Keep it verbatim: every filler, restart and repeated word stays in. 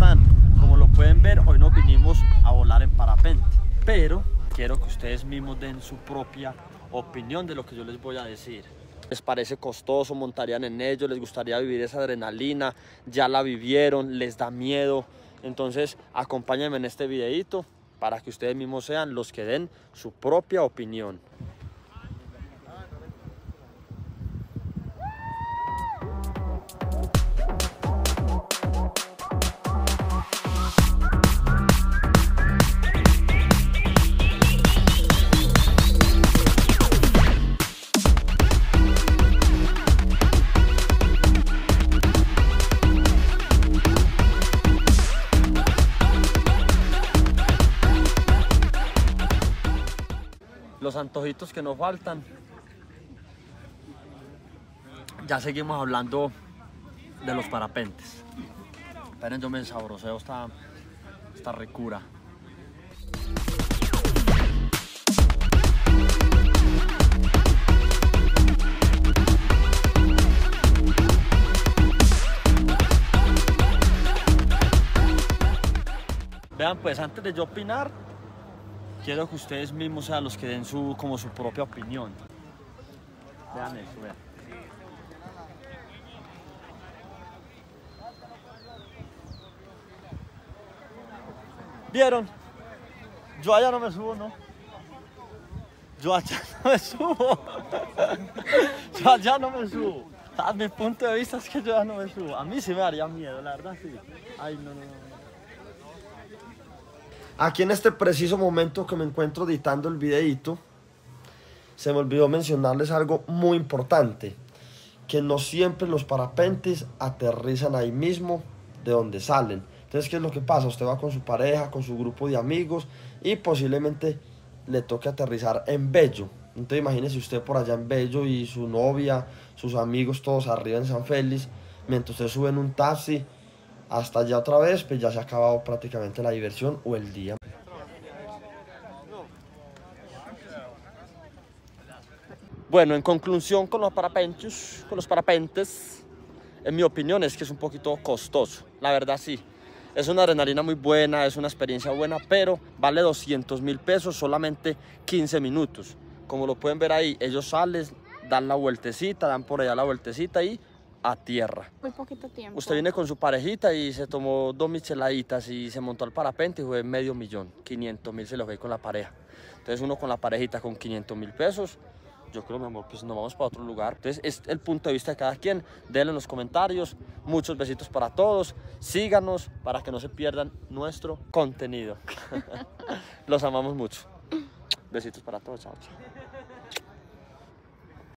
están? Como lo pueden ver, hoy nos vinimos a volar en parapente, pero quiero que ustedes mismos den su propia opinión de lo que yo les voy a decir. ¿Les parece costoso? ¿Montarían en ello? ¿Les gustaría vivir esa adrenalina? ¿Ya la vivieron? ¿Les da miedo? Entonces acompáñenme en este videito para que ustedes mismos sean los que den su propia opinión. Los antojitos que nos faltan. Ya seguimos hablando de los parapentes. Esperen, yo me ensabroseo esta, esta ricura. Vean, pues antes de yo opinar, quiero que ustedes mismos sean los que den su, como su propia opinión. Vean eso, vean. ¿Vieron? Yo allá no me subo, ¿no? Yo allá no me subo. Yo allá no me subo. A mi punto de vista es que yo allá no me subo. A mí sí me daría miedo, la verdad, sí. Ay, no, no, no. Aquí en este preciso momento que me encuentro editando el videito, se me olvidó mencionarles algo muy importante, que no siempre los parapentes aterrizan ahí mismo de donde salen. Entonces, ¿qué es lo que pasa? Usted va con su pareja, con su grupo de amigos y posiblemente le toque aterrizar en Bello. Entonces imagínese usted por allá en Bello y su novia, sus amigos todos arriba en San Félix, mientras usted sube en un taxi hasta allá otra vez, pues ya se ha acabado prácticamente la diversión o el día. Bueno, en conclusión con los parapentes, con los parapentes, en mi opinión es que es un poquito costoso, la verdad sí. Es una adrenalina muy buena, es una experiencia buena, pero vale doscientos mil pesos solamente quince minutos. Como lo pueden ver ahí, ellos salen, dan la vueltecita, dan por allá la vueltecita y a tierra. Muy poquito tiempo. Usted viene con su parejita y se tomó dos micheladitas y se montó al parapente y fue medio millón, quinientos mil se lo fue con la pareja. Entonces uno con la parejita con quinientos mil pesos, yo creo, mi amor, pues nos vamos para otro lugar. Entonces es el punto de vista de cada quien. Denle en los comentarios. Muchos besitos para todos. Síganos para que no se pierdan nuestro contenido. Los amamos mucho. Besitos para todos. Chao, chao.